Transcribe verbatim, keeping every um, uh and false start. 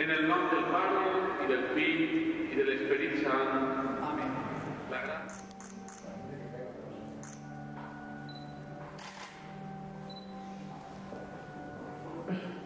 En el nom del Pare, i del Fill, i de l'Esperit Sant. Amén. La gràcia. Thank you.